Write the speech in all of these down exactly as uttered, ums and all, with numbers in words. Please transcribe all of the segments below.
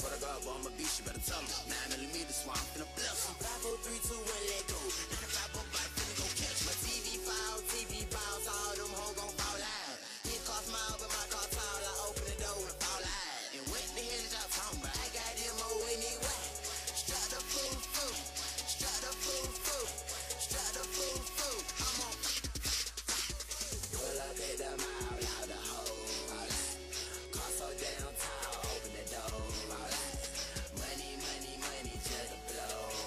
Swear to God, boy, I'm a beast, you better tell him. Nine millimeters, so I'm finna bless him. Five, four, three, two, one, let go. Ninety-five, but I finna go catch my T V file, T V files, all them hoes gon' fall out. It cost my but my car tall, I open the door and fall out. And what the hell is y'all talking about? I got them more anyway. Strap the food, food. Strap the food, food. Strap the food, food. I'm on. Pull up at the mile, out the hole. All that. Car so downtown, open the door. All that. Money, money, money, just a blow.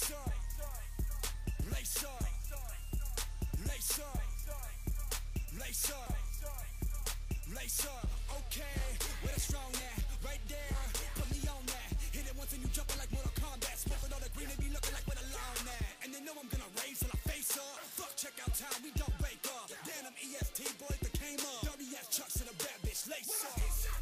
lace up, lace up, lace up, lace up, lace up. Okay, where the strong at? Right there, put me on that. Hit it once and you jumping like Mortal Kombat. Smoking all the green and be looking like where the lawn at. And they know I'm gonna raise till I face up. Fuck, check out town, we don't wake up. Damn, them E S T boys that came up. Dirty ass chucks in a bad bitch, lace up.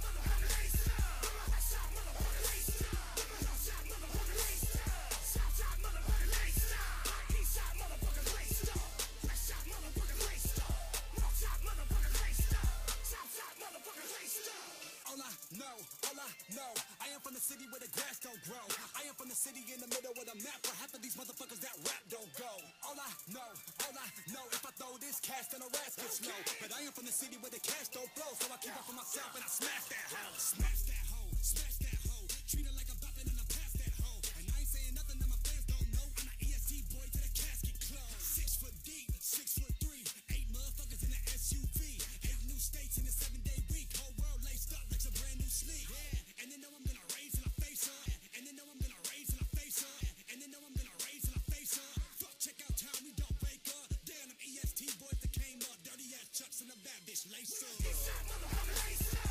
All I know, all I know, I am from the city where the grass don't grow. I am from the city in the middle of the map where half of these motherfuckers that rap don't go. All I know, all I know, if I throw this cash then a rat gets slow. But I am from the city where the cash don't flow, so I keep it for myself and I smash that hoe. Smash that hoe, smash that hoe, treat her like I'm bopping and I pass that hoe. And I ain't saying nothing that my fans don't know. I'm an E S T boy to the casket closed. Six foot deep, six foot three, eight motherfuckers in the S U V, eight new states in a seven day week. Whole world laced up like some brand new sleep. Yeah, and they know I'm gonna raise till I face up. And they know I'm gonna raise till I face up. And they know I'm gonna raise till I face up. Fuck, check out town, we don't break up. Damn, them E S T boys that came up. Dirty ass chucks in the bad bitch, lace up.